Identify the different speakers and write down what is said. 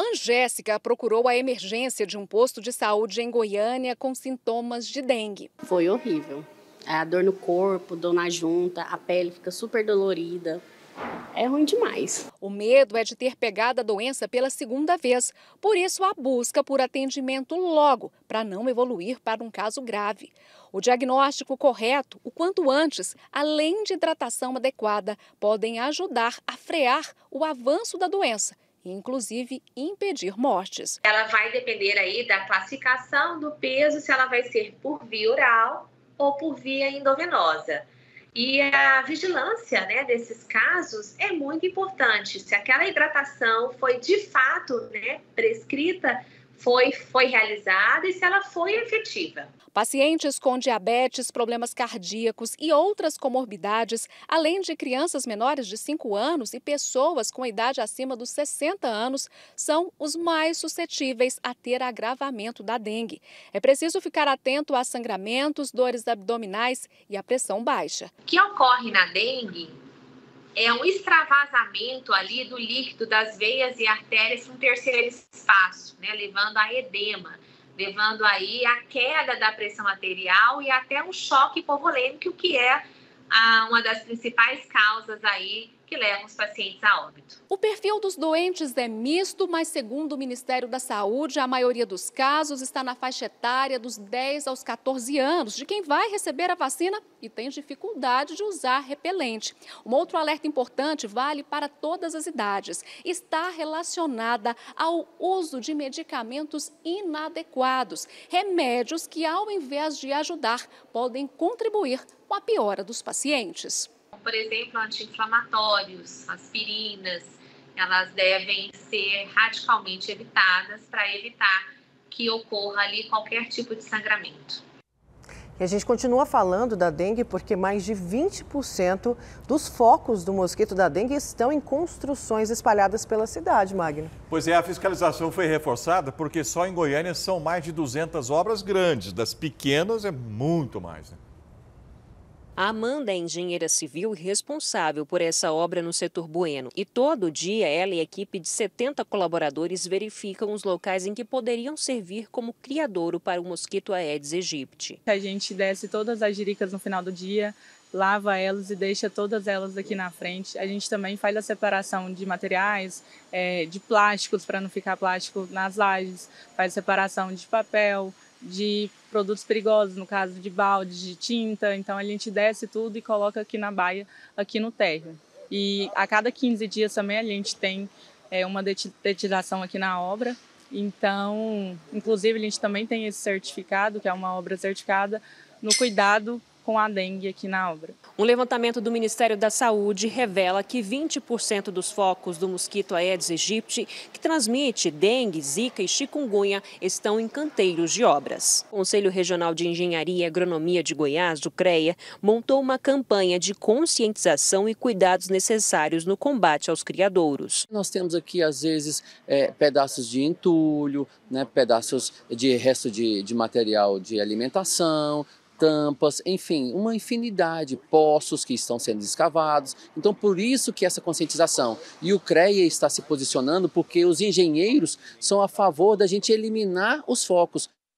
Speaker 1: irmã Jéssica procurou a emergência de um posto de saúde em Goiânia com sintomas de dengue.
Speaker 2: Foi horrível. A dor no corpo, dor na junta, a pele fica super dolorida. É ruim demais.
Speaker 1: O medo é de ter pegado a doença pela segunda vez. Por isso, a busca por atendimento logo, para não evoluir para um caso grave. O diagnóstico correto, o quanto antes, além de hidratação adequada, podem ajudar a frear o avanço da doença e, inclusive, impedir mortes.
Speaker 3: Ela vai depender aí da classificação do peso, se ela vai ser por via oral ou por via endovenosa. E a vigilância, né, desses casos é muito importante. Se aquela hidratação foi de fato, né, prescrita, foi realizada e se ela foi efetiva.
Speaker 1: Pacientes com diabetes, problemas cardíacos e outras comorbidades, além de crianças menores de 5 anos e pessoas com idade acima dos 60 anos, são os mais suscetíveis a ter agravamento da dengue. É preciso ficar atento a sangramentos, dores abdominais e a pressão baixa.
Speaker 3: O que ocorre na dengue é um extravasamento ali do líquido das veias e artérias para um terceiro espaço, né, levando a edema, levando aí a queda da pressão arterial e até um choque hipovolêmico, que é uma das principais causas aí que levam os pacientes a óbito.
Speaker 1: O perfil dos doentes é misto, mas segundo o Ministério da Saúde, a maioria dos casos está na faixa etária dos 10 aos 14 anos, de quem vai receber a vacina e tem dificuldade de usar repelente. Um outro alerta importante vale para todas as idades. Está relacionada ao uso de medicamentos inadequados, remédios que, ao invés de ajudar, podem contribuir com a piora dos pacientes.
Speaker 3: Por exemplo, anti-inflamatórios, aspirinas, elas devem ser radicalmente evitadas para evitar que ocorra ali qualquer tipo de sangramento.
Speaker 4: E a gente continua falando da dengue porque mais de 20% dos focos do mosquito da dengue estão em construções espalhadas pela cidade, Magno.
Speaker 5: Pois é, a fiscalização foi reforçada porque só em Goiânia são mais de 200 obras grandes, das pequenas é muito mais, né?
Speaker 6: A Amanda é engenheira civil e responsável por essa obra no setor Bueno. E todo dia ela e a equipe de 70 colaboradores verificam os locais em que poderiam servir como criadouro para o mosquito Aedes aegypti.
Speaker 7: A gente desce todas as jiricas no final do dia, lava elas e deixa todas elas aqui na frente. A gente também faz a separação de materiais, de plásticos, para não ficar plástico nas lajes, faz separação de papel, de produtos perigosos, no caso de balde, de tinta. Então a gente desce tudo e coloca aqui na baia, aqui no térreo. E a cada 15 dias também a gente tem uma detetização aqui na obra. Então, inclusive a gente também tem esse certificado, que é uma obra certificada no cuidado com a dengue aqui na obra.
Speaker 6: Um levantamento do Ministério da Saúde revela que 20% dos focos do mosquito Aedes aegypti, que transmite dengue, zika e chikungunya, estão em canteiros de obras. O Conselho Regional de Engenharia e Agronomia de Goiás, do CREA, montou uma campanha de conscientização e cuidados necessários no combate aos criadouros.
Speaker 8: Nós temos aqui, às vezes, pedaços de entulho, né, pedaços de resto de material de alimentação, tampas, enfim, uma infinidade, poços que estão sendo escavados. Então, por isso que essa conscientização. E o CREA está se posicionando porque os engenheiros são a favor da gente eliminar os focos.